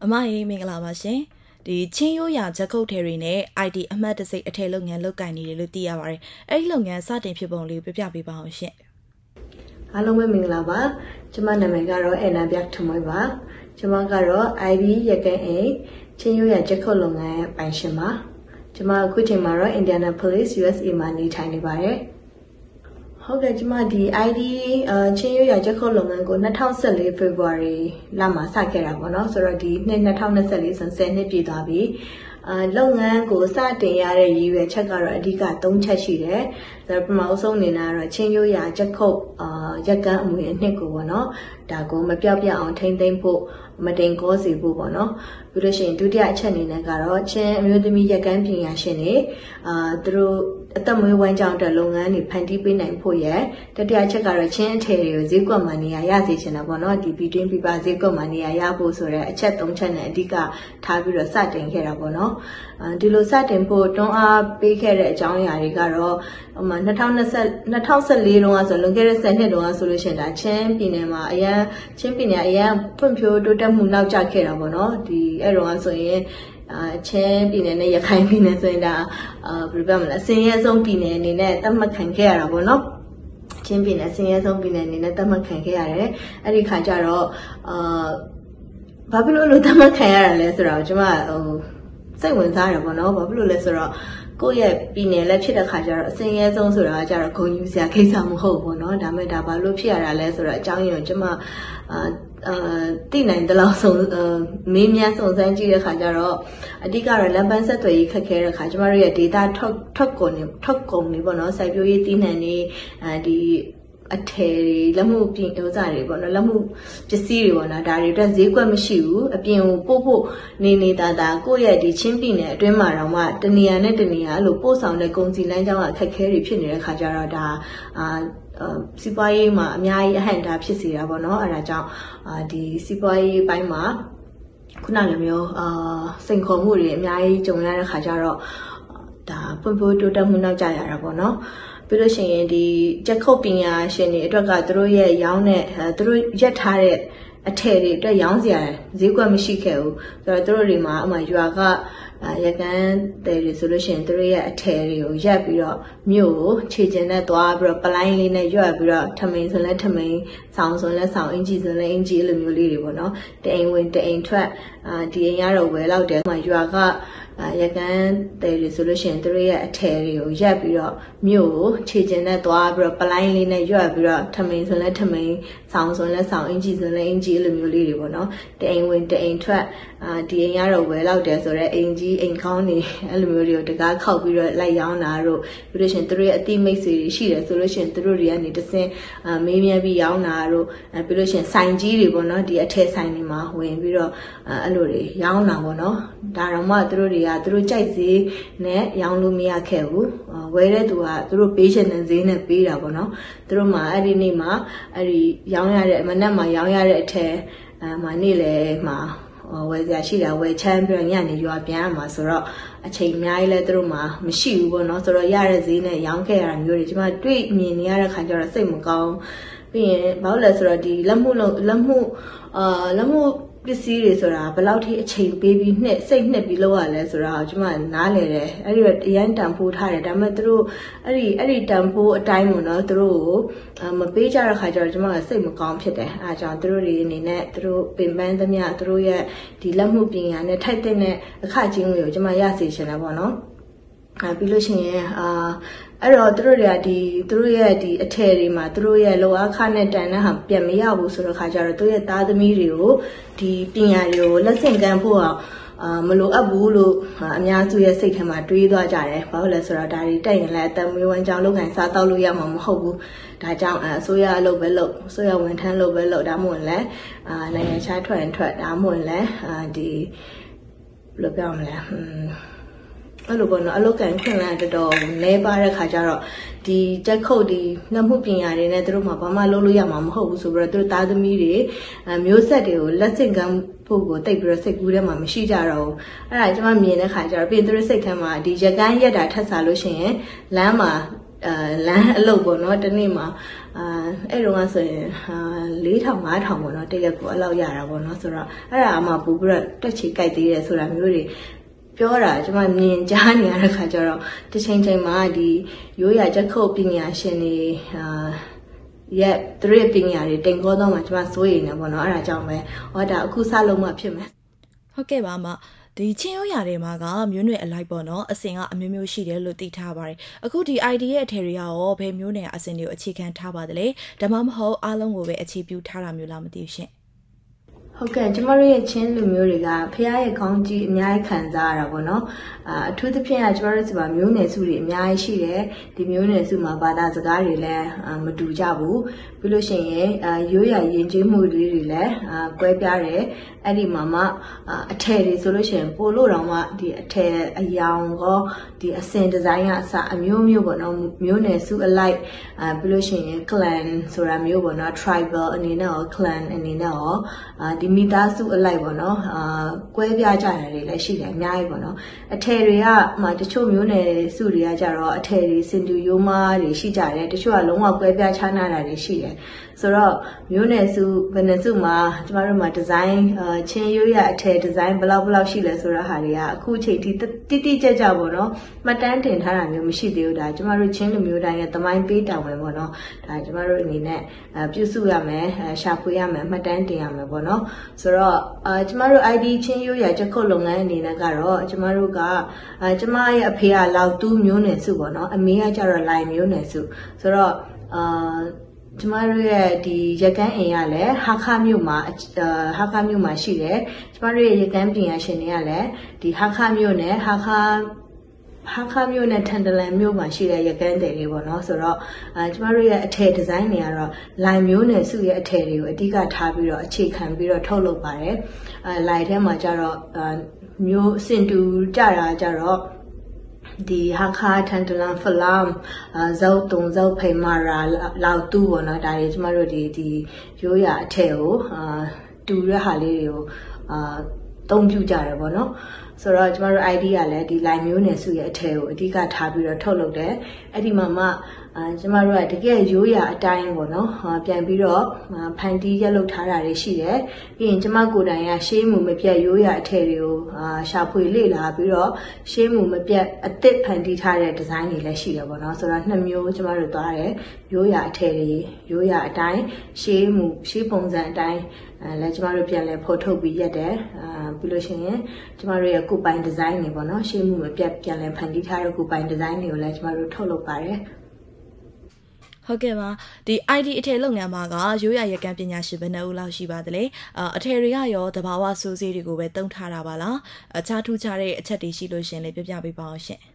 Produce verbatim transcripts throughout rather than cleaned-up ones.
အမအေးမင်္ဂလာပါရှင်ဒီချင်းရိုးရာချက်ခုတ်ထဲတွေနဲ့ I T အမှတ်တစိတ်အထည်လုပ်ငန်းလုပ်ကိုင်နေတယ်လို့သိရပါတယ်အဲ့ဒီလုပ်ငန်းစတင်ဖြစ်ပုံလေးကိုပြပြပေးပါအောင်ရှင်အားလုံးပဲမင်္ဂလာပါကျမနာမည်ကတော့အန်နာဗျတ်ထမွေးပါကျမကတော့ I B ရကန်းအိမ်ချင်းရိုးရာချက်ခုတ်လုပ်ငန်းပိုင်ရှင်ပါကျမအခုချိန်မှာတော့ Indianapolis U S A မှာနေထိုင်နေပါတယ်ဟုတ်ကဲ့ကျမဒီ I D အချင်းရိုးရာချက်ခုတ်လုပ်ငန်းကို၂၀၁၄ February လမှာစခဲ့တာပေါ့နော်ဆိုတော့ဒီနှစ်၂၀၂၄ဆိုဆယ်နှစ်ပြည့်သွားပြီအာလုပ်ငန်းကိုစတင်ရတဲ့ရည်ရွယ်ချက်ကတော့အဓိက၃ချက်ရှိတယ်။ဒါပထမအဆုံးအနေနဲ့ကတော့ချင်းရိုးရာချက်ခုတ်အာရက်ကန်းအမွေအနှစ်ကိုပေါ့နော်။ဒါကိုမပြောက်ပြအောင်ထိမ့်သိမ့်ဖို့မတိမ်ကောစေဖို့ပေါ့နော်။ပြီးလို့ရှိရင်ဒုတိယအချက်အနေနဲ့ကတော့ချင်းအမျိုးသမီးရက်ကန်းပညာရှင်တွေအာသူတို့အသက်မွေးဝမ်းကြောင်းတဲ့လုပ်ငန်းတွေဖန်တီးပေးနိုင်ဖို့ရတတိယချက်ကတော့ချင်းအထည်တွေကိုဈေးကွက်မှာနေရာရစေချင်တာပေါ့နော်ဒီ between people ဈေးကွက်မှာနေရာရဖို့ဆိုတဲ့အချက်၃ချက်နဲ့အဓိကထားပြီးတော့စတင်ခဲ့တာပေါ့နော်အဲဒီလိုစတင်ဖို့တွန်းအားပေးခဲ့တဲ့အကြောင်းအရာတွေကတော့ဟိုမှာ၂၀၂၀ ၂၀၁၄တုန်းကဆိုလွန်ခဲ့တဲ့ဆယ်နှစ်တုန်းကဆိုလို့ရှိရင်ဒါချင်းပြည်နယ်မှာအရန်ချင်းပြည်နယ်အရန်ဖွံ့ဖြိုးတိုးတက်မှုနောက်ကျခဲ့တာပေါ့နော်ဒီအဲ့တုန်းကဆိုရင်အာချင်းပြည်နယ်နဲ့ရခိုင်ပြည်နယ်ဆိုရင်ဒါအာဘယ်လိုပြောမလဲအစင်းရဲဆုံးပြည်နယ်အနေနဲ့သတ်မှတ်ခံခဲ့ရတာပေါ့နော်ချင်းပြည်နယ်အစင်းရဲဆုံးပြည်နယ်အနေနဲ့သတ်မှတ်ခံခဲ့ရတယ်အဲ့ဒီခါကျတော့အာဘာဖြစ်လို့လို့သတ်မှတ်ခံရတာလဲဆိုတော့ကျွန်မဟိုစိတ်ဝင်စားတယ်ပေါ့နော်ဘာဖြစ်လို့လဲဆိုတော့ကိုယ့်ရဲ့ပြည်နယ်လည်းဖြစ်တဲ့ခါကျတော့အစင်းရဲဆုံးဆိုတာကကျတော့ဂုဏ်ယူစရာကိစ္စမဟုတ်ဘူးပေါ့နော်ဒါမဲ့ဒါဘာလို့ဖြစ်ရတာလဲဆိုတော့အကြောင်းရင်းကိုကျွန်မအာအာတိနိုင်တဲ့လောက်ဆုံးမင်းများစုံစမ်းကြည့်တဲ့ခါကျတော့အဓိကတော့လမ်းပန်းဆက်သွယ်ရေးခက်ခဲတဲ့ခါကျမတို့ရဲ့ data ထွက်ထွက်ကုန်နေထွက်ကုန်နေပေါ့နော်စိုက်ပျိုးရေးတည်နှံနေအဲဒီအထည်တွေလက်မှုပြင်ဥစားတွေပေါ့နော်လက်မှုပစ္စည်းတွေပေါ့နော်ဒါတွေအတွက်ဈေးကွက်မရှိဘူးအပြင်ကိုပို့ဖို့နေနေတာဒါကိုယ့်ရဲ့ဒီချင်းပြည်နယ်အတွင်းမှာတော့မှတနေရာနဲ့တနေရာအဲ့လိုပို့ဆောင်တဲ့ကုန်စည်လမ်းကြောင်းကခက်ခဲတွေဖြစ်နေတဲ့ခါကျတော့ဒါအာစီးပွားရေးမှာအများကြီးအဟန့်တာဖြစ်စေတာပေါ့နော်အဲဒါကြောင့်အာဒီစီးပွားရေးပိုင်းမှာခုနလိုမျိုးအာစိန်ခေါ်မှုတွေအများကြီးကြုံရတဲ့ခါကျတော့ဒါဖွံ့ဖြိုးတိုးတက်မှုနောက်ကျရတာပေါ့နော်ပြီးလို့ရှိရင်ဒီချက်ခုတ်ပညာရှင်တွေအတွက်ကသူတို့ရဲ့ရောင်းတဲ့သူတို့ရက်ထားတဲ့အထည်တွေအတွက်ရောင်းစရာဈေးကွက်မရှိခဲ့ဘူးဆိုတော့သူတို့တွေမှာအမှရွာကရကန်းတယ်တွေဆိုလို့ရှိရင်သူတို့ရဲ့အထည်တွေကိုရက်ပြီးတော့မြို့ကိုခြေကျင်နဲ့သွားပြီးတော့ပလိုင်းလေးနဲ့ရွက်ပြီးတော့ထမိန်ဆိုလဲထမိန်ဆောင်းဆိုလဲဆောင်းအင်ကြီးဆိုလဲအင်ကြီးလိုမျိုးလေးတွေပေါ့နော်တအိမ်ဝင်တအိမ်ထွက်အာဒီအိမ်ကတော့ဝယ်လောက်တယ်မှရွာကရကန်းတယ်တွေဆိုလို့ရှိရင်သူတို့ရဲ့အထည်တွေကိုရက်ပြီးတော့မြို့ကိုခြေကျင်နဲ့သွားပြီးတော့ပလိုင်းလေးနဲ့ရွက်ပြီးတော့ထမိန်ဆိုလဲထမိန်ဆောင်းဆိုလဲဆောင်းအင်ကြီးဆိုလဲအင်ကြီးလိုမျိုးလေးတွေပေါ့နော်တအိမ်ဝင်တအိမ်ထွက်အာဒီအိမ်ကတော့ဝယ်လောက်တယ်ဆိုတော့အင်ကြီးအိမ်ခေါင်းနေအဲ့လိုမျိုးတွေကိုတကားခောက်ပြီးတော့လိုက်ရောင်းတာတို့ပြီးလို့ရှိရင်သူတို့ရဲ့အတိမိတ်ဆွေတွေရှိတယ်ဆိုလို့ရှိရင်သူတို့တွေကနေတစင်းအာမေးမြန်းပြီးရောင်းတာတို့အဲပြီးလို့ရှိရင်ဆိုင်ကြီးတွေပေါ့နော်ဒီအထည်ဆိုင်တွေမှာဝင်ပြီးတော့အဲ့လိုတွေရောင်းတာပေါ့နော်ဒါတော့မှသူတို့တွေကသူတို့ကြိုက်ဈေးနဲ့ရောင်းလို့မရခဲ့ဘူးဝယ်တဲ့သူကသူတို့ပေးချင်တဲ့ဈေးနဲ့ပေးတာပေါ့နော်သူတို့မှာအဲ့ဒီနေ့မှာအဲ့ဒီရောင်းရတဲ့မနက်မှာရောင်းရတဲ့အထည်အဲမှာနေ့လေမှာဝယ်စရာရှိတာဝယ်ချမ်းပြီးတော့ညနေရွာပြန်ရမှာဆိုတော့အချိန်အများကြီးလဲသူတို့မှာမရှိဘူးပေါ့နော်ဆိုတော့ရတဲ့ဈေးနဲ့ရောင်းခဲ့ရတာမျိုးတွေကျွန်မတွေ့မြင်နေရတဲ့ခါကျတော့စိတ်မကောင်းပြီးရင်ဘာလို့လဲဆိုတော့ဒီလက်မှုလက်မှုအာလက်မှုပစ္စည်းတွေဆိုတာဘယ်လောက်ထိအချိန်ပေးပြီးနှစ်စိတ်နှစ်ပြီးလောက်ရလဲဆိုတာကိုကျွန်မနားလည်တယ်အဲ့ဒီတော့အရန်တန်ဖိုးထားတယ်ဒါပေမဲ့သူတို့အဲ့ဒီအဲ့ဒီတန်ဖိုးအတိုင်းပေါ့နော်သူတို့ကိုမပေးကြတဲ့ခါကျတော့ကျွန်မကစိတ်မကောင်းဖြစ်တယ်အဲအကြောင်းသူတို့တွေအနေနဲ့သူတို့ပင်ပန်းသမျှသူတို့ရဲ့ဒီလက်မှုပညာနဲ့ထိုက်တဲ့အခချင်းကိုကျွန်မရစေချင်တယ်ပေါ့နော်အဲပြီးလို့ရှိရင်အာအဲ့တော့သူတို့တွေကဒီသူတို့ရဲ့ဒီအထည်တွေမှာသူတို့ရဲ့လောအားခနဲ့တန်တဲ့ဟာပြန်မရဘူးဆိုတော့ခါကျတော့သူရဲ့သားသမီးတွေကိုဒီပညာတွေကိုလက်ဆင့်ကမ်းဖို့အောင်အာမလိုအပ်ဘူးလို့အများစုရဲ့စိတ်ထဲမှာတွေးသွားကြတယ်ဘာလို့လဲဆိုတော့ဒါတွေတက်ရင်လည်းအတမွေးဝမ်းကြောင်းလုပ်ခိုင်းစားတောက်လို့ရမှာမဟုတ်ဘူးဒါကြောင့်အစိုးရအလုပ်ပဲလုပ်အစိုးရဝန်ထမ်းလုပ်ပဲလုပ်ဒါမှမဟုတ်လည်းအာနိုင်ငံခြားထွက်ရင်ထွက်ဒါမှမဟုတ်လည်းအာဒီဘယ်လိုပြောမလဲအဲ့လိုပေါ့နော်အလုပ်ကန်ခွင့်လန်းတော်တော်နဲပါတဲ့ခါကျတော့ဒီတက်ခုတ်ဒီနှမှုပညာတွေနဲ့သူတို့မှဘာမှလုပ်လို့ရမှာမဟုတ်ဘူးဆိုပြီးတော့သူတို့သားသမီးတွေမျိုးဆက်တွေကိုလက်ဆင့်ကမ်းဖို့ကိုတိတ်ပြီးတော့စိတ်ကူးထဲမှာမရှိကြတော့ဘူးအဲ့ဒါကျွန်မမြင်တဲ့ခါကျတော့ပြင်သူတို့စိတ်ထဲမှာဒီရကန်းရက်တာထက်စားလို့ရှိရင်လမ်းမှာလမ်းအလုပ်ပေါ့နော်တနေ့မှာအာအဲ့တော့ကဆိုရင်၄ထောင်၅ထောင်ပေါ့နော်တရက်ကိုအဲ့လောက်ရတာပေါ့နော်ဆိုတော့အဲ့ဒါအမှပူပြီးတော့တက်ချီကြိုက်သေးတယ်ဆိုတာမျိုးတွေပြောတာကျွန်မမြင်ကြားနေရတဲ့ခါကျတော့တစ်ချိန်ချိန်မှာဒီရိုးရာချက်ခုတ်ပညာရှင်တွေအာရဲ့သူတို့ပညာတွေတင်ခေါ်တော့မှကျွန်မစိုးရိမ်နေပေါ့နော်အဲ့ဒါကြောင့်ပဲဟောဒါအခုစလုံးမှဖြစ်မယ်ဟုတ်ကဲ့ပါမဒီချင်းရိုးရာတွေမှာကမျိုးနွယ်အလိုက်ပေါ့နော်အစင်ကအမျိုးမျိုးရှိတယ်လို့သိထားပါတယ်အခုဒီ I D ရဲ့အထည်တွေကရောဘယ်မျိုးနယ်အစင်တွေကိုအခြေခံထားပါတယ်လဲဒါမှမဟုတ်အားလုံးကိုပဲအခြေပြုထားတာမျိုးလားမသိဘူးရှင်ဟုတ်ကဲ့ကျမတို့ရဲ့ချင်းလူမျိုးတွေကဖះရဲ့ခေါင်းကြီးအများကြီးခံစားရတာပေါ့နော်အာအထူးသဖြင့်ကကျမတို့စီမှာမျိုးနယ်စုတွေအများကြီးရှိတယ်ဒီမျိုးနယ်စုမှာဘာသာစကားတွေလည်းမတူကြဘူးပြီးလို့ရှိရင်အာရိုးရာယဉ်ကျေးမှုတွေတွေလည်းအာကွဲပြားတယ်အဲ့ဒီမှာမှအထည်တွေဆိုလို့ရှိရင်ပို့လို့တော့မှဒီအထည်အယောင်ကောဒီအစင်ဒီဇိုင်းကအစအမျိုးမျိုးပေါ့နော်မျိုးနယ်စုအလိုက်အာပြီးလို့ရှိရင် clan ဆိုတာမျိုးပေါ့နော် tribal အနေနဲ့ရော clan အနေနဲ့ရောအာဒီမိသားစုအလိုက်ပေါ့နော်အာကွဲပြားကြတယ်တွေလည်းရှိတယ်အများကြီးပေါ့နော်အထည်တွေကမှတချို့မျိုးနယ်စုတွေကကြတော့အထည်တွေစင်တူရိုးမားတွေရှိကြတယ်တချို့ကလုံးဝကွဲပြားခြားနားတာတွေရှိတယ်ဆိုတော့မျိုးနယ်စုဘယ်နှစုမှာကျမတို့မှာဒီဇိုင်းအာချင်းရိုးရအထည်ဒီဇိုင်းဘယ်လောက်ဘယ်လောက်ရှိလဲဆိုတော့ဟာတွေကအခုချိန်ထိတိတိကျကျပေါ့နော်မှတ်တမ်းတင်ထားတာမျိုးမရှိသေးဘူးဒါကျမတို့ချင်းလူမျိုးတိုင်းရဲ့သမိုင်းပေးတောင်းမယ်ပေါ့နော်ဒါကျမတို့အနေနဲ့ပြုစုရမယ်ရှာဖွေရမယ်မှတ်တမ်းတင်ရမယ်ပေါ့နော်ဆိုတော့အာကျမတို့ I D ချင်းရိုးရချက်ခုတ်လုပ်ငန်းအနေနဲ့ကတော့ကျမတို့ကအာကျမရဲ့အဖေကလောက်တူးမျိုးနယ်စုပေါ့နော်အမေကကျတော့လိုင်မျိုးနယ်စုဆိုတော့အာကျမတို့ရဲ့ဒီရကန်းအိမ်ကလည်းဟာခမြို့မှာဟာခမြို့မှာရှိတယ်ကျမတို့ရဲ့ရကန်းပညာရှင်တွေကလည်းဒီဟာခမြို့နဲ့ဟာခဟာခမြို့နဲ့ထန်တလန်မြို့မှာရှိတဲ့ရကန်းတယ်လေးပေါ့နော်ဆိုတော့အဲကျမတို့ရဲ့အထည်ဒီဇိုင်းတွေကတော့လိုင်မျိုးနဲ့စုရဲ့အထည်တွေကိုအဓိကထားပြီးတော့အခြေခံပြီးတော့ထုတ်လုပ်ပါတယ်အဲလိုင်ထဲမှာကျတော့မျိုးစင်တူကြတာကျတော့ဒီဟာခါထန်တလန်ဖလမ်ဇောက်တုံဇောက်ဖိမာရာလောက်တူပေါ့နော်ဒါတွေကျမတို့ဒီဒီရိုးရာအထည်ကိုအာတူတဲ့ဟာလေးတွေကိုအာတုံးပြကြတယ်ပေါ့နော်ဆိုတော့ကျမတို့ I D ကလည်းဒီ line မျိုးနယ်စုရဲ့အထည်ကိုအဓိကထားပြီးတော့ထုတ်လုပ်တယ်အဲ့ဒီမှာမှအာကျမတို့ကတကယ်ရိုးရာအတိုင်းပေါ့နော်ပြန်ပြီးတော့ဖန်တီးရက်လုပ်ထားတာတွေရှိတယ်ပြီးရင်ကျမကိုယ်တိုင်ကရှေးမှုမပြတ်ရိုးရာအထည်တွေကိုအာရှာဖွေလေ့လာပြီးတော့ရှေးမှုမပြတ်အသစ်ဖန်တီးထားတဲ့ဒီဇိုင်းတွေလည်းရှိတယ်ပေါ့နော်ဆိုတော့နှစ်မျိုးကျမတို့သွားတယ်ရိုးရာအထည်တွေရိုးရာအတိုင်းရှေးမှုရှေးပုံစံအတိုင်းအဲလည်းကျမတို့ပြန်လဲဖော်ထုတ်ပြီးရက်တယ်အာပြီးလို့ရှိရင်ကျမတို့ရဲ့ကိုယ်ပိုင်ဒီဇိုင်းတွေပေါ့နော်ရှေးမှုမပြတ်ပြန်လဲဖန်တီးထားတဲ့ကိုယ်ပိုင်ဒီဇိုင်းတွေကိုလည်းကျမတို့ထုတ်လုပ်ပါတယ်ဟုတ်ကဲ့ပါဒီ I D အထည်လုပ်ငန်းမှာကရိုးရာရကန်းပညာရှင်ဘယ်နှဦးလောက်ရှိပါသလဲအထည်တွေကရောတဘာဝစိုးစေးတွေကိုပဲတုံးထားတာပါလားအခြားထူးခြားတဲ့အချက်တွေရှိလို့ရှင်လည်းပြပြပေးပါအောင်ရှင်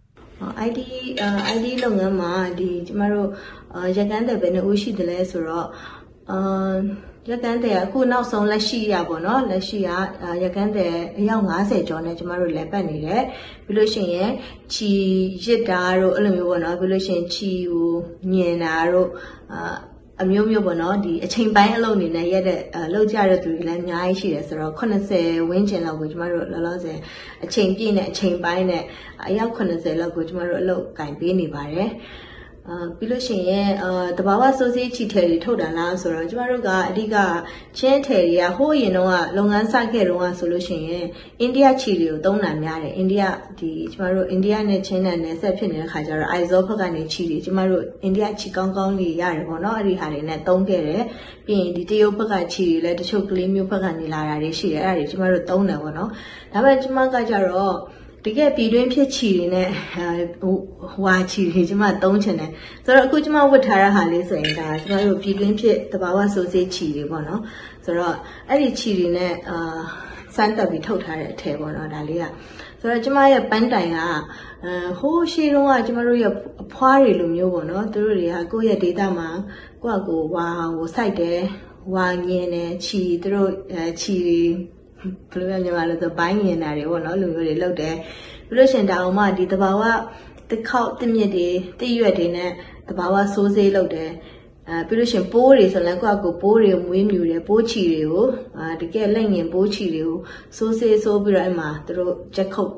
I D I D လုပ်ငန်းမှာဒီကျမတို့ရကန်းတဲ့ဘယ်နှဦးရှိတယ်လဲဆိုတော့အာရကန်းတဲ့အခုနောက်ဆုံးလက်ရှိရပေါ့နော်လက်ရှိကရကန်းတဲ့အယောက်၅၀ကျော်နဲ့ကျမတို့လည်းပတ်နေတယ်ပြီးလို့ရှိရင်ချီရစ်တာတို့အဲ့လိုမျိုးပေါ့နော်ပြီးလို့ရှိရင်ချီကိုညင်တာတို့အာအမျိုးမျိုးပေါ့နော်ဒီအချိန်ပိုင်းအလုပ်အနေနဲ့ရက်တဲ့လောက်ကြတဲ့သူတွေလည်းအများကြီးရှိတယ်ဆိုတော့eightyဝန်းကျင်လောက်ကိုကျမတို့လောလောဆယ်အချိန်ပြည့်နဲ့အချိန်ပိုင်းနဲ့အယောက်eightyလောက်ကိုကျမတို့အလုပ်ကင်ပေးနေပါတယ်အာပြီးလို့ရှိရင်အာတဘာဝစိုးစေးချီထည်တွေထုတ်တာလားဆိုတော့ကျမတို့ကအဓိကချင်းထည်တွေကဟိုးရင်တော့လုပ်ငန်းစခဲ့တော့ဆိုလို့ရှိရင်အိန္ဒိယချီတွေကိုသုံးတာများတယ်အိန္ဒိယဒီကျမတို့အိန္ဒိယနဲ့ချင်းနဲ့နယ်ဆက်ဖြစ်နေတဲ့ခါကျတော့ Aizo ဘက်ကနေချီတွေကျမတို့အိန္ဒိယချီကောင်းကောင်းလေးရတယ်ပေါ့နော်အဲ့ဒီဟာတွေနဲ့သုံးခဲ့တယ်ပြီးရင်ဒီတရုတ်ဘက်ကချီတွေလည်းတချို့ကလေးမျိုးဘက်ကနေလာတာတွေရှိတယ်အဲ့ဒါတွေကျမတို့သုံးတယ်ပေါ့နော်ဒါပေမဲ့ကျမကကြတော့တကယ်ပြည်တွင်းဖြစ်ချီတွေနဲ့ဟွာချီတွေကျမသုံးချင်တယ်ဆိုတော့အခုကျမဝတ်ထားတဲ့ဟာလေးဆိုရင်ဒါကျမတို့ပြည်တွင်းဖြစ်တဘာဝစိုးစေးချီတွေပေါ့နော်ဆိုတော့အဲ့ဒီချီတွေနဲ့အာစမ်းတက်ပြီးထုတ်ထားတဲ့အထည်ပေါ့နော်ဒါလေးကဆိုတော့ကျမရဲ့ပန်းတိုင်ကအဲဟိုးရှေးတုန်းကကျမတို့ရဲ့အဖွားတွေလိုမျိုးပေါ့နော်သူတို့တွေကကိုယ့်ရဲ့ဒေတာမှာကိုယ့်အကိုဝါကိုစိုက်တယ်ဝါညင်တယ်ချီသူတို့အဲချီဘယ်လိုမျိုးမြန်မာလို့ဆိုဘိုင်းညင်တာတွေပေါ့နော်လူမျိုးတွေလောက်တယ်ပြီးလို့ရှင်ဒါအောင်မှဒီတဘာဝတစ်ခေါက်တစ်မြစ်တွေတစ်ရွက်တွေနဲ့တဘာဝစိုးစေးလောက်တယ်အဲပြီးလို့ရှင်ပိုးတွေဆိုလည်းကိုယ့်အကိုပိုးတွေမွေးမြူတယ်ပိုးချီတွေကိုအာတကယ်လက်ငင်ပိုးချီတွေကိုစိုးစေးစိုးပြီးတော့အဲ့မှာသူတို့ချက်ခုတ်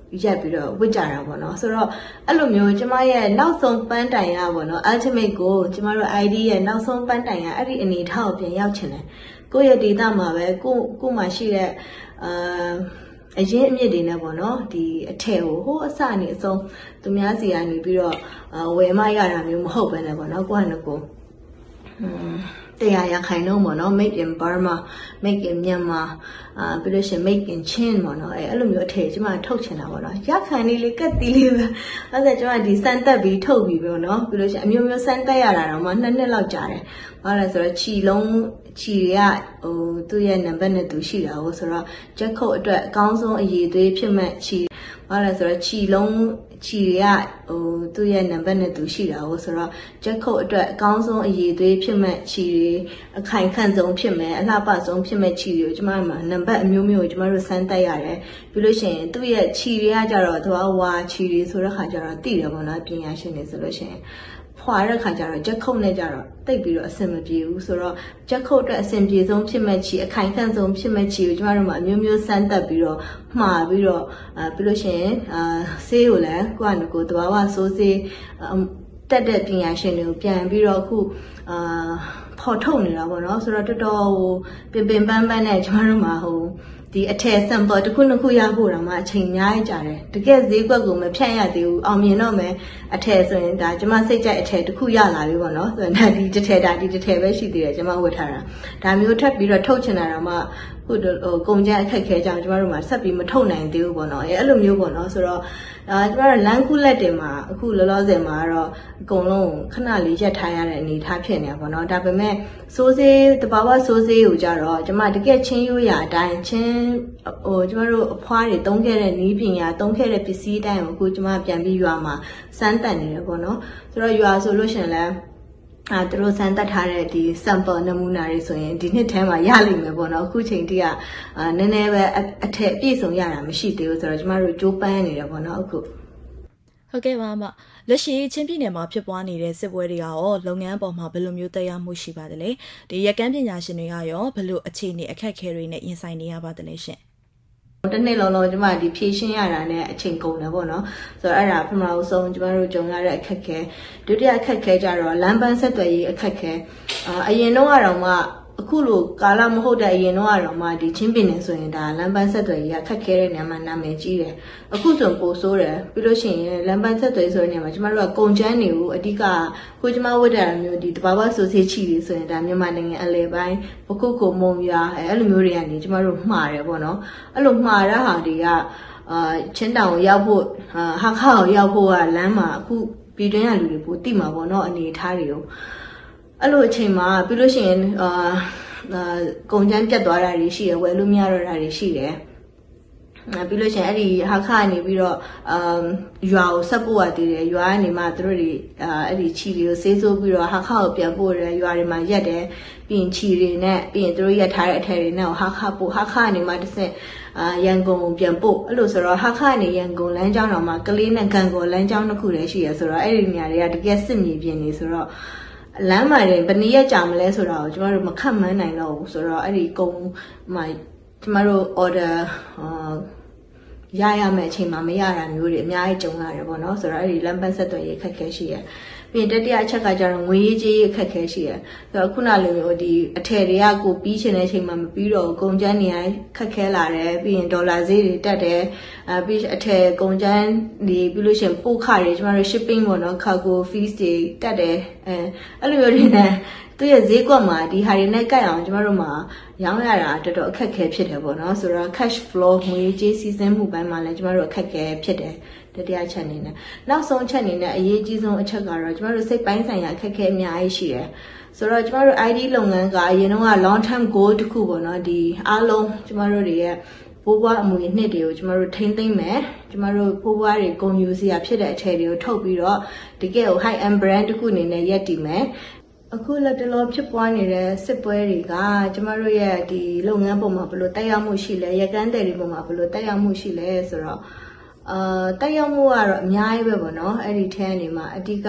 ရက်ပြီးတော့ဝစ်ကြတာပေါ့နော်ဆိုတော့အဲ့လိုမျိုးကျမရဲ့နောက်ဆုံးပန်းတိုင်ရပေါ့နော် ultimate ကိုကျမတို့ I D ရဲ့နောက်ဆုံးပန်းတိုင်ရအဲ့ဒီအနေထားကိုပြန်ရောက်ချင်တယ်ကိုယ့်ရဲ့ဒေတာမှာပဲကိုကိုမှရှိတဲ့အာအရင်အမြစ်တွေနဲ့ပေါ့နော်ဒီအထက်ကိုဟိုအစနေအဆုံးသူများစီကနေပြီးတော့ဝယ်မရတာမျိုးမဟုတ်ပဲနဲ့ပေါ့နော်ကိုယ့်ဟာကိုอืมတရားရခိုင်တော့ပေါ့နော် make in Burma make in Myanmar အာပြီးလို့ရှိရင် make in Chin ပေါ့နော်အဲအဲ့လိုမျိုးအထည်ကျမထုတ်ချင်တာပေါ့နော်ရခိုင်လေးလေးကတ်တီးလေးပဲအဲ့ဒါကျမဒီစမ်းတက်ပြီးထုတ်ပြီးပေါ့နော်ပြီးလို့ရှိရင်အမျိုးမျိုးစမ်းတက်ရတာတော့မှနှစ်နှစ်လောက်ကြာတယ်ဘာလဲဆိုတော့ခြီလုံးခြီတွေကဟိုသူ့ရဲ့နံပါတ်နဲ့သူရှိတာဟုတ်ဆိုတော့ချက်ခုတ်အတွက်အကောင်းဆုံးအရေးသွေးဖြစ်မဲ့ခြီဘာလဲဆိုတော့ခြီလုံးခြီတွေကဟိုသူ့ရဲ့နံပါတ်နဲ့သူရှိတာဟုတ်ဆိုတော့ချက်ခုတ်အတွက်အကောင်းဆုံးအရေးသွေးဖြစ်မဲ့ခြီတွေအခိုင်ခန့်ဆုံးဖြစ်မဲ့အလှပဆုံးဖြစ်မဲ့ခြီတွေကိုကျမတို့နံပါတ်အမျိုးမျိုးကိုကျမတို့စမ်းတက်ရတယ်ပြီးလို့ရှိရင်သူ့ရဲ့ခြီတွေကကြတော့သူကဝါခြီတွေဆိုတဲ့ခါကျတော့တိတယ်ပေါ့နော်ပညာရှင်တွေဆိုလို့ရှိရင်ဖွာတဲ့ခါကျတော့ချက်ခုတ်နဲ့ကြတော့တိတ်ပြီးတော့အဆင်မပြေဘူးဆိုတော့ချက်ခုတ်အတွက်အဆင်ပြေဆုံးဖြစ်မဲ့ချီအခိုင်ခန့်ဆုံးဖြစ်မဲ့ချီကိုကျမတို့မှာအမျိုးမျိုးစမ်းတက်ပြီးတော့မှားပြီးတော့အဲပြီးလို့ရှိရင်အာဆေးကိုလည်းကိုယ့်အနေကိုယ်တဘာဝစိုးဆေးတက်တဲ့ပညာရှင်တွေကိုပြန်ပြီးတော့အခုအာဖော်ထုတ်နေတာပေါ့နော်ဆိုတော့တော်တော်ဟိုပင်ပင်ပန်းပန်းနဲ့ကျမတို့မှာဟိုဒီအထည် sample တစ်ခုနှစ်ခုရဖို့တော့မှအချိန်များကြတယ်တကယ်ဈေးကွက်ကိုမဖြန့်ရသေးဘူးအောင်မြင်တော့မယ်အထည်ဆိုရင်ဒါကျမစိတ်ကြိုက်အထည်တစ်ခုရလာပြီပေါ့နော်ဆိုရင်ဒါဒီတစ်ထည်ဒါဒီတစ်ထည်ပဲရှိသေးတယ်ကျမဝတ်ထားတာဒါမျိုးထပ်ပြီးတော့ထုတ်ချင်တာတော့မှဟိုဟိုကုန်ကြမ်းအခက်ခဲကြောင့်ကျမတို့မှာဆက်ပြီးမထုတ်နိုင်သေးဘူးပေါ့နော်အဲအဲ့လိုမျိုးပေါ့နော်ဆိုတော့အာကျမတို့လမ်းကူးလက်တင်မှာအခုလောလောဆယ်မှာတော့အကုန်လုံးခဏလေးရက်ထားရတဲ့အနေထားဖြစ်နေတာပေါ့နော်ဒါပေမဲ့စိုးစေးတဘာဝစိုးစေးကိုကြတော့ကျမတကယ်ချင်းရိုးရာအတိုင်းချင်းဟိုကျမတို့အဖွားတွေတုံးခဲ့တဲ့နည်းပညာတုံးခဲ့တဲ့ပစ္စည်းတိုင်းကိုအခုကျမပြန်ပြီးရွာမှာစမ်းတက်နေတယ်ပေါ့နော်ဆိုတော့ရွာဆိုလို့ရှိရင်လည်းအာသူတို့စမ်းတက်ထားတဲ့ဒီ sample နမူနာတွေဆိုရင်ဒီနှစ်ထဲမှာရလိမ့်မယ်ပေါ့နော်အခုချိန်ထိကအာနည်းနည်းပဲအထက်အပြည့်စုံရတာမရှိသေးဘူးဆိုတော့ကျမတို့ကြိုးပမ်းနေတယ်ပေါ့နော်အခုဟုတ်ကဲ့ပါအမလက်ရှိချင်းပြည်နယ်မှာဖြစ်ပွားနေတဲ့စစ်ပွဲတွေကရောလုပ်ငန်းပေါ်မှာဘယ်လိုမျိုးတရားမှုရှိပါသလဲဒီရက်ကန်းပညာရှင်တွေကရောဘယ်လိုအခြေအနေအခက်အခဲတွေနဲ့ရင်ဆိုင်နေရပါသလဲရှင်တနေ့လုံးလုံးကျမဒီဖြည့်ရှင်းရတာနဲ့အချိန်ကုန်တယ်ပေါ့နော်ဆိုတော့အဲ့ဒါပထမဆုံးကျမတို့ကြုံရတဲ့အခက်အခဲဒုတိယအခက်အခဲကြတော့လမ်းပန်းဆက်သွယ်ရေးအခက်အခဲအာအရင်တော့ကတော့မှအခုလိုကာလမဟုတ်တဲ့အရင်တော့ကတော့မှဒီချင်းပင်နေဆိုရင်ဒါလမ်းပန်းဆက်သွယ်ရေးအခက်ခဲတဲ့နေရာမှာနာမည်ကြီးတယ်အခုဆိုပိုဆိုးတယ်ပြီးလို့ရှိရင်လမ်းပန်းဆက်သွယ်ရေးဆိုတဲ့နေရာမှာကျမတို့ကကုန်ကျန်းနေကိုအဓိကကိုကျမဝတ်တဲ့မျိုးဒီတဘာဝဆိုစေးချီတွေဆိုရင်ဒါမြန်မာနိုင်ငံအလဲပိုင်းပခုတ်ကိုမုံရွာအဲ့လိုမျိုးတွေကနေကျမတို့မှားတယ်ပေါ့နော်အဲ့လိုမှားတဲ့ဟာတွေကအာချင်းတောင်ကိုရောက်ဖို့ဟာခါကိုရောက်ဖို့ကလမ်းမှာအခုပြည်တွင်းကလူတွေပိုတိမှာပေါ့နော်အနေထားတွေကိုအဲ့လိုအချိန်မှာပြီးလို့ရှိရင်အာကုန်ကျန်းပြတ်သွားတာတွေရှိတယ်ဝယ်လို့မရတော့တာတွေရှိတယ်ပြီးလို့ရှိရင်အဲ့ဒီဟာခါနေပြီးတော့အာရွာကိုဆက်ပို့ရသေးတယ်ရွာကနေမှသူတို့တွေအာအဲ့ဒီခြီတွေကိုဆေးဆိုးပြီးတော့ဟာခါကိုပြန်ပို့တယ်ရွာတွေမှာရက်တယ်ပြီးရင်ခြီတွေနဲ့ပြီးရင်သူတို့ရက်ထားတဲ့အထည်တွေနဲ့ဟာခါပို့ဟာခါနေမှတစ်ဆင့်အာရန်ကုန်ကိုပြန်ပို့အဲ့လိုဆိုတော့ဟာခါနေရန်ကုန်လမ်းကြောင်းတော်မှာကလေးနဲ့ကန်ကိုလမ်းကြောင်းတစ်ခုတည်းရှိရဆိုတော့အဲ့ဒီနေရာတွေကတကယ်စစ်မြေပြင်နေဆိုတော့လမ်းမှာရင်ဘယ်နည်းရကြမလဲဆိုတာကိုကျမတို့မခန့်မှန်းနိုင်တော့ဘူးဆိုတော့အဲ့ဒီကုန်းမှာကျမတို့ order အာရရမယ့်အချိန်မှာမရတာမျိုးတွေအများကြီးကြုံရတယ်ပေါ့နော်ဆိုတော့အဲ့ဒီလမ်းပန်းဆက်သွယ်ရေးအခက်အခဲရှိရပြီးရင်တတိယအချက်ကကျတော့ငွေရေးကြေးအခက်အခဲရှိရဆိုတော့ခုနလိုမျိုးဒီအထည်တွေကကိုပြီးချင်တဲ့အချိန်မှာမပြီးတော့ကုန်ကျန်းနေရခက်ခဲလာတယ်ပြီးရင်ဒေါ်လာဈေးတွေတက်တယ်အဲပြီးအထည်ကုန်ကျန်းနေပြီးလို့ရှိရင်ပို့ခတွေကျမတို့ shipping ပေါ့နော် cargo fees တွေတက်တယ်အဲအဲ့လိုမျိုးတွေနဲ့သူရဲ့ဈေးကွက်မှာဒီဟာတွေနဲ့ကြိုက်အောင်ကျမတို့မှာရောင်းရတာတော်တော်အခက်ခဲဖြစ်တယ်ပေါ့နော်ဆိုတော့ cash flow ငွေကြေးစီးဆင်းမှုပိုင်းမှာလည်းကျမတို့အခက်ခဲဖြစ်တယ်တတိယချက်အနေနဲ့နောက်ဆုံးချက်အနေနဲ့အရေးကြီးဆုံးအချက်ကတော့ကျမတို့စိတ်ပိုင်းဆိုင်ရာအခက်ခဲအများကြီးရှိတယ်ဆိုတော့ကျမတို့ I D လုပ်ငန်းကအရင်တော့က long term goal တစ်ခုပေါ့နော်ဒီအားလုံးကျမတို့တွေရဲ့ဘိုးဘွားအမွေနှစ်တွေကိုကျမတို့ထိမ့်သိမ့်မယ်ကျမတို့ဘိုးဘွားတွေဂုဏ်ယူစရာဖြစ်တဲ့အထည်တွေကိုထုတ်ပြီးတော့တကယ်ကို high end brand တစ်ခုအနေနဲ့ရပ်တည်မယ်အခုလက်တလောဖြစ်ပွားနေတဲ့စစ်ပွဲတွေကကျမတို့ရဲ့ဒီလုပ်ငန်းပုံမှာဘယ်လိုတက်ရောက်မှုရှိလဲရကန်းတယ်တွေပုံမှာဘယ်လိုတက်ရောက်မှုရှိလဲဆိုတော့အာတက်ရောက်မှုကတော့အများကြီးပဲပေါ့နော်အဲ့ဒီထဲကနေမှာအဓိက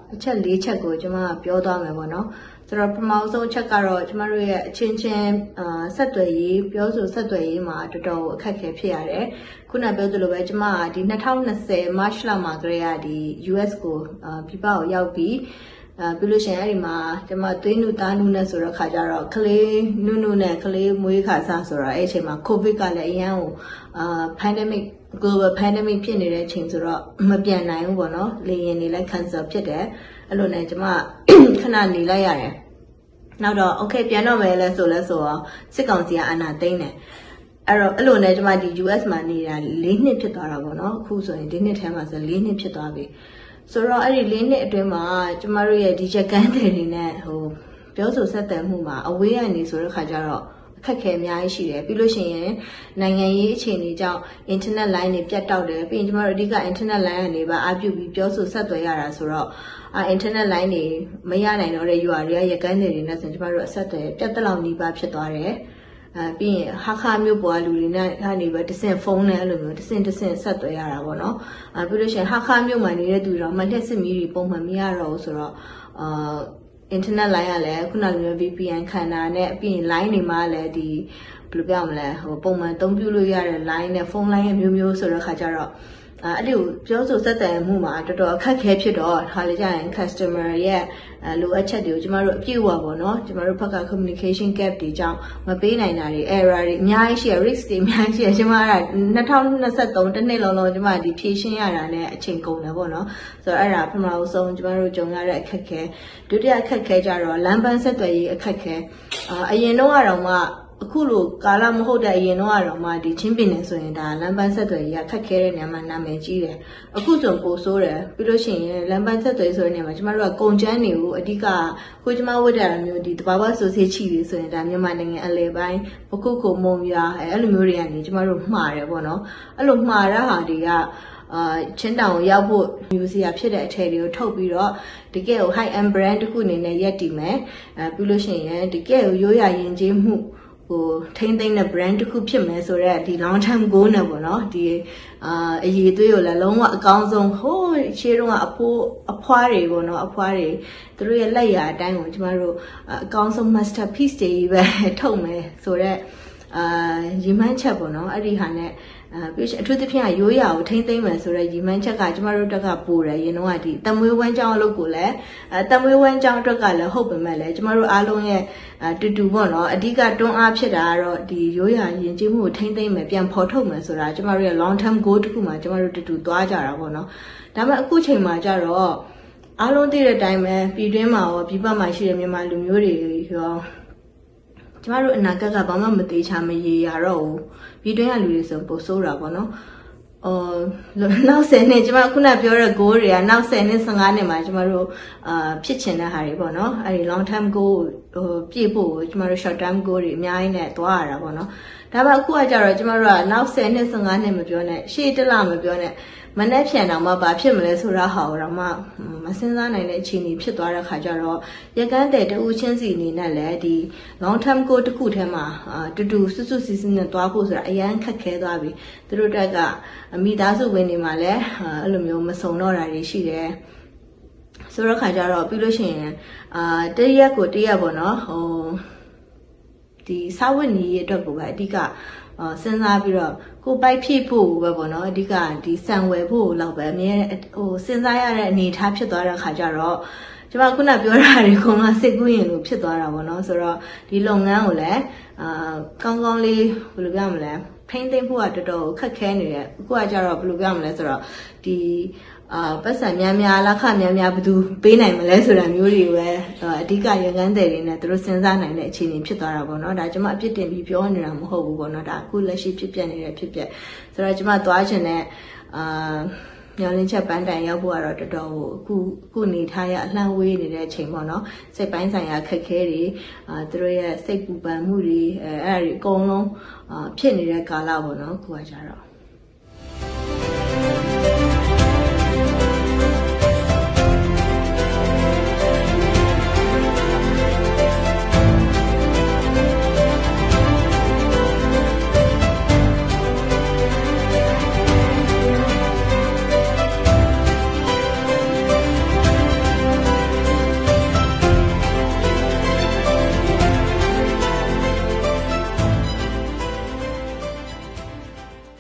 အချက်၄ချက်ကိုကျွန်မပြောသွားမယ်ပေါ့နော်ဆိုတော့ပထမဆုံးအချက်ကတော့ကျွန်မတို့ရဲ့အချင်းချင်းအာဆက်သွယ်ရေးပြောဆိုဆက်သွယ်ရေးမှာတော်တော်အခက်အခဲဖြစ်ရတယ်ခုနပြောသလိုပဲကျွန်မကဒီtwenty twenty မတ်လမှာကလေးကဒီ U S ကိုအာပြပကိုရောက်ပြီးအာပြီးလို့ရှိရင်အဲ့ဒီမှာကျွန်မသွေးနုသားနုနဲ့ဆိုတော့ခါကြတော့ကလေးနုနုနဲ့ကလေးမွေးခါစားဆိုတော့အဲ့အချိန်မှာ COVID ကလည်းအရန်ကိုအာ pandemic global pandemic ဖြစ်နေတဲ့အချိန်ဆိုတော့မပြန်နိုင်ဘူးပေါ့နော်လေယာဉ်တွေလည်း cancel ဖြစ်တယ်အဲ့လိုနဲ့ကျွန်မခဏနေလိုက်ရတယ်နောက်တော့ okay ပြန်တော့မယ်လဲဆိုလဲဆိုတော့စစ်ကောင်စီကအာဏာသိမ်းတယ်အဲ့တော့အဲ့လိုနဲ့ကျွန်မဒီ U S မှာနေတာ၄နှစ်ဖြစ်သွားတာပေါ့နော်အခုဆိုရင်ဒီနှစ်ထဲမှာဆို၄နှစ်ဖြစ်သွားပြီဆိုတော့အဲ့ဒီ၄နှစ်အတွင်းမှာကျမတို့ရဲ့ဒီချက်ကန်းတွေနဲ့ဟိုပြောဆိုဆက်သွယ်မှုမှာအဝေးကနေဆိုတဲ့ခါကျတော့အခက်ခဲအများကြီးရှိတယ်ပြီးလို့ရှိရင်နိုင်ငံရေးအခြေအနေကြောင့် internet line တွေပြတ်တောက်တယ်ပြီးရင်ကျမတို့အဓိက internet line ကနေပါအပြုပြီးပြောဆိုဆက်သွယ်ရတာဆိုတော့အာ internet line တွေမရနိုင်တော့တဲ့ U R တွေကရက်ကန်းတွေနဲ့ဆိုရင်ကျမတို့အဆက်အသွယ်ပြတ်တက်လောက်နှီးပါဖြစ်သွားတယ်အဲပြီးရင်ဟာခါမျိုးပေါ်လူတွေနဲ့ကနေပဲတဆင့်ဖုန်းနဲ့အဲ့လိုမျိုးတဆင့်တဆင့်ဆက်သွယ်ရတာပေါ့နော်အဲပြီးလို့ရှိရင်ဟာခါမျိုးမှာနေတဲ့သူတော့မလက်စစ်မီးတွေပုံမှန်မရတော့ဘူးဆိုတော့အာ internet line ကလည်းခုနလိုမျိုး V P N ခံတာနဲ့ပြီးရင် line တွေမှာလည်းဒီဘယ်လိုပြောမလဲဟိုပုံမှန်အသုံးပြုလို့ရတဲ့ line နဲ့ဖုန်း line မျိုးမျိုးဆိုတော့ခါကြတော့အဲအဲ့ဒီကိုပြောဆိုဆက်သွယ်မှုမှာတော်တော်အခက်ခဲဖြစ်တော့ခါလေကြာရင် customer ရဲ့အဲလိုအပ်ချက်တွေကိုကျမတို့အပြည့်အဝပေါ့နော်ကျမတို့ဘက်က communication gap တွေကြောင့်မပေးနိုင်တာတွေ error တွေအများကြီးရှိရ risk တွေအများကြီးရှိရကျမကtwenty twenty-threeတစ်နှစ်လုံးလုံးကျမဒီဖြည့်ရှင်းရတာနဲ့အချိန်ကုန်တယ်ပေါ့နော်ဆိုတော့အဲ့ဒါပထမဆုံးကျမတို့ကြုံရတဲ့အခက်ခဲဒုတိယအခက်ခဲကြတော့လမ်းပန်းဆက်သွယ်ရေးအခက်ခဲအာအရင်တော့ကတော့မှအခုလိုကာလမဟုတ်တဲ့အရင်တော့ကတော့မှဒီချင်းပင်နေဆိုရင်ဒါလမ်းပန်းဆက်သွယ်ရေးခက်ခဲတဲ့နေရာမှာနာမည်ကြီးတယ်အခုဆိုပိုဆိုးတယ်ပြီးလို့ရှိရင်လမ်းပန်းဆက်သွယ်ရေးဆိုတဲ့နေရာမှာကျမတို့ကကုန်ကျန်းနေကိုအဓိကကိုကျမဝတ်တာမျိုးဒီတဘာဝဆိုစေးချီပြီးဆိုရင်ဒါမြန်မာနိုင်ငံအလဲပိုင်းပခုခုမုံရွာအဲအဲ့လိုမျိုးတွေကနေကျမတို့မှားတယ်ပေါ့နော်အဲ့လိုမှားရဟာတွေကအာချင်းတောင်ကိုရောက်ဖို့ news ရဖြစ်တဲ့အထည်တွေကိုထုတ်ပြီးတော့တကယ်ကို high end brand တစ်ခုအနေနဲ့ရက်တည်မယ်အဲပြီးလို့ရှိရင်တကယ်ကိုရိုးရာယဉ်ကျေးမှုဟိုထိမ့်သိမ့်တဲ့ brand တစ်ခုဖြစ်မယ်ဆိုတော့ဒီ long term goal နဲ့ပေါ့နော်ဒီအာအရေးသွေးကိုလည်းလုံးဝအကောင်းဆုံးဟိုးရှေးတုန်းကအဖိုးအဖွားတွေပေါ့နော်အဖွားတွေသူတို့ရဲ့လက်ရာအတိုင်းကိုကျမတို့အကောင်းဆုံး masterpiece တွေပဲထုတ်မယ်ဆိုတော့အာရီမန်းချက်ပေါ့နော်အဲ့ဒီဟာနဲ့အဲပြီးအထူးသဖြင့်ရိုးရာကိုထိမ့်သိမ့်မယ်ဆိုတော့ရီမန်းချက်ကကျမတို့တက်ကပို့တယ်ရင်တော့ဒီတမွေးဝမ်းကြောင်းအလုပ်ကိုလည်းအဲတမွေးဝမ်းကြောင်းအတွက်ကလည်းဟုတ်ပေမဲ့လည်းကျမတို့အားလုံးရဲ့အတူတူပေါ့နော်အဓိကတွန်းအားဖြစ်တာကတော့ဒီရိုးရာယဉ်ကျေးမှုကိုထိမ့်သိမ့်မယ်ပြန်ဖော်ထုတ်မယ်ဆိုတာကျမတို့ရဲ့ long term goal တစ်ခုမှာကျမတို့တူတူသွားကြတာပေါ့နော်ဒါပေမဲ့အခုချိန်မှာကျတော့အားလုံးသိတဲ့အတိုင်းပဲပြည်တွင်းမှာရောပြည်ပမှာရှိတဲ့မြန်မာလူမျိုးတွေရောကျမတို့အနာဂတ်ကဘာမှမသေးချာမရေရတော့ဘူးပြည်တွင်းကလူတွေဆိုပိုဆိုးတာပေါ့နော်အော်နောက်tenနှစ်ကျမခုနပြောတဲ့ goal တွေကနောက်tenနှစ်fifteenနှစ်မှာကျမတို့အာဖြစ်ချင်တဲ့ဟာတွေပေါ့နော်အဲဒီ long term goal ဟိုပြည့်ဖို့ကျမတို့ short term goal တွေအများကြီးနဲ့သွားရတာပေါ့နော်ဒါပေမဲ့အခုကကြတော့ကျမတို့ကနောက်tenနှစ်fifteenနှစ်မပြောနဲ့ရှေ့တစ်လမပြောနဲ့မနဲ့ဖြန်တော့မှဘာဖြစ်မလဲဆိုတာဟာတော့မှမစင်စားနိုင်တဲ့အခြေအနေဖြစ်သွားတဲ့ခါကျတော့ရကန်းတဲ့တူချင်းစီအနေနဲ့လည်းဒီ long term goal တစ်ခုထဲမှာတူတူစွတ်စွတ်စီစီနဲ့သွားဖို့ဆိုတာအရန်ခက်ခဲသွားပြီသူတို့တက်ကမိသားစုဝင်တွေမှာလည်းအဲ့လိုမျိုးမစုံတော့တာတွေရှိတယ်ဆိုတော့ခါကျတော့ပြီးလို့ရှိရင်အာတရက်ကိုတရက်ပေါ့နော်ဟိုဒီစာဝတ်နေရေးအတွက်ကိုပဲအဓိကအာစဉ်းစားပြီးတော့ကိုပိုက်ဖြည့်ဖို့ပဲပေါ့နော်အဓိကဒီစံဝယ်ဖို့လောက်ပဲအမြဲဟိုစဉ်းစားရတဲ့အနေအထားဖြစ်သွားတဲ့ခါကျတော့ကျမခုနပြောတာတွေခုမှစိတ်ကူးရင်လို့ဖြစ်သွားတာပေါ့နော်ဆိုတော့ဒီလုပ်ငန်းကိုလည်းအာကောင်းကောင်းလေးဘယ်လိုပြောမလဲထိမ့်သိမ့်ဖို့ကတော်တော်ခက်ခဲနေတယ်အခုကကြတော့ဘယ်လိုပြောမလဲဆိုတော့ဒီအာပတ်စံများများလက်ခများများဘယ်သူပေးနိုင်မလဲဆိုတာမျိုးတွေပဲအဓိကရန်ကန်းတဲ့တွေနဲ့သူတို့စဉ်းစားနိုင်တဲ့အခြေအနေဖြစ်သွားတာပေါ့နော်ဒါကျမအပြစ်တင်ပြီးပြောနေတာမဟုတ်ဘူးပေါ့နော်ဒါအခုလက်ရှိဖြစ်ပျက်နေတဲ့ဖြစ်ပျက်ဆိုတော့ကျမသွားချင်တဲ့အာညောင်လင်းချက်ပန်းတိုင်ရောက်ဖို့ကတော့တော်တော်အခုအခုနေထားရအလှမ်းဝေးနေတဲ့အချိန်ပေါ့နော်စိတ်ပိုင်းဆိုင်ရာခက်ခဲတွေအာသူတို့ရဲ့စိတ်ပူပန်မှုတွေအဲအဲ့ဒါတွေအကုန်လုံးအာဖြစ်နေတဲ့ကာလပေါ့နော်အခုကကြတော့